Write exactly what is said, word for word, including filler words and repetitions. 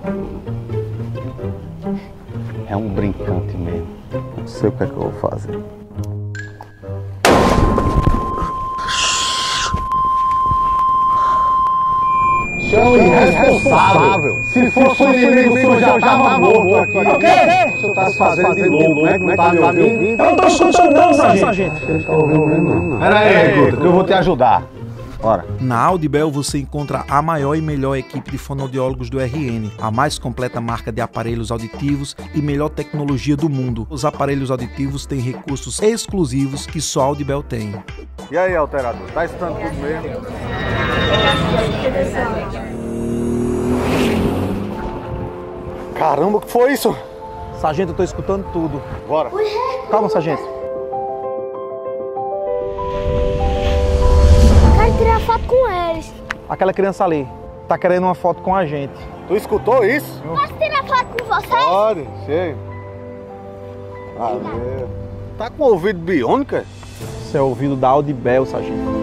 É um brincante mesmo. Não sei o que é que eu vou fazer. O senhor é irresponsável. Se fosse o inimigo, o senhor já estava morto aqui. O quê? O senhor está se fazendo de louco, né? Não está me ouvindo? Eu não estou escutando não, sargento. Ele está ouvindo. Pera aí, Guto, que eu vou te ajudar. Bora. Na Audibel você encontra a maior e melhor equipe de fonoaudiólogos do R N, a mais completa marca de aparelhos auditivos e melhor tecnologia do mundo. Os aparelhos auditivos têm recursos exclusivos que só a Audibel tem. E aí, alterador, tá escutando tudo mesmo? Caramba, o que foi isso? Sargento, eu tô escutando tudo. Bora. Calma, sargento. Quero tirar foto com eles. Aquela criança ali tá querendo uma foto com a gente. Tu escutou isso? Posso tirar foto com vocês? Pode, chega. Valeu. Tá com o ouvido biônico? Isso é ouvido da Audibel, sargento.